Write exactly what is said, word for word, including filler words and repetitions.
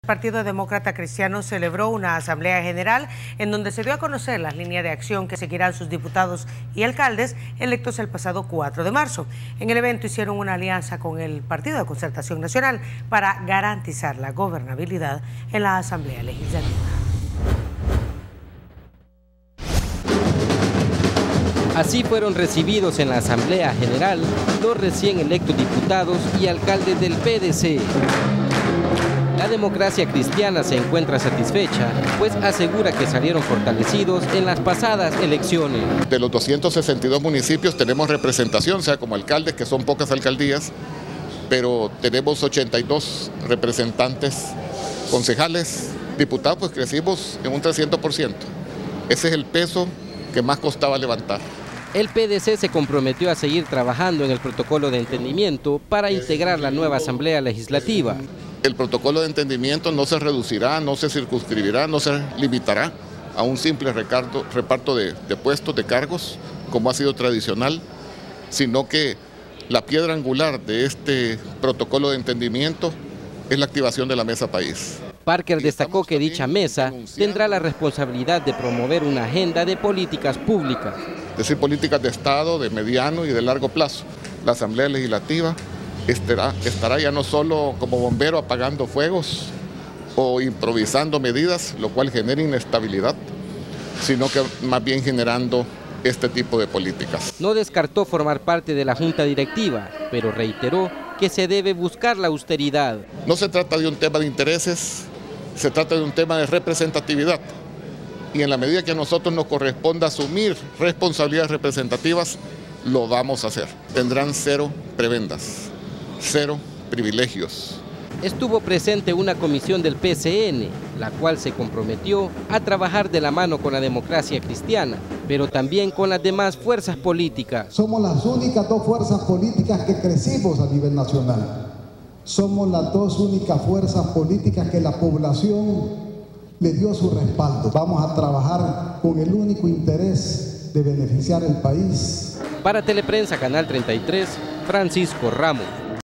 El Partido Demócrata Cristiano celebró una asamblea general en donde se dio a conocer las líneas de acción que seguirán sus diputados y alcaldes electos el pasado cuatro de marzo. En el evento hicieron una alianza con el Partido de Concertación Nacional para garantizar la gobernabilidad en la Asamblea Legislativa. Así fueron recibidos en la Asamblea General los recién electos diputados y alcaldes del P D C. La democracia cristiana se encuentra satisfecha, pues asegura que salieron fortalecidos en las pasadas elecciones. De los doscientos sesenta y dos municipios tenemos representación, o sea, como alcaldes, que son pocas alcaldías, pero tenemos ochenta y dos representantes concejales, diputados, pues crecimos en un trescientos por ciento. Ese es el peso que más costaba levantar. El P D C se comprometió a seguir trabajando en el protocolo de entendimiento para integrar la nueva Asamblea Legislativa. El protocolo de entendimiento no se reducirá, no se circunscribirá, no se limitará a un simple reparto, reparto de, de puestos, de cargos, como ha sido tradicional, sino que la piedra angular de este protocolo de entendimiento es la activación de la Mesa País. Parker destacó que dicha mesa tendrá la responsabilidad de promover una agenda de políticas públicas. Es decir, políticas de Estado, de mediano y de largo plazo. La Asamblea Legislativa estará, estará ya no solo como bombero apagando fuegos o improvisando medidas, lo cual genera inestabilidad, sino que más bien generando este tipo de políticas. No descartó formar parte de la Junta Directiva, pero reiteró que se debe buscar la austeridad. No se trata de un tema de intereses, se trata de un tema de representatividad. Y en la medida que a nosotros nos corresponda asumir responsabilidades representativas, lo vamos a hacer. Tendrán cero prebendas, cero privilegios. Estuvo presente una comisión del P C N, la cual se comprometió a trabajar de la mano con la democracia cristiana, pero también con las demás fuerzas políticas. Somos las únicas dos fuerzas políticas que crecimos a nivel nacional. Somos las dos únicas fuerzas políticas que la población le dio su respaldo. Vamos a trabajar con el único interés de beneficiar el país. Para Teleprensa Canal treinta y tres, Francisco Ramos.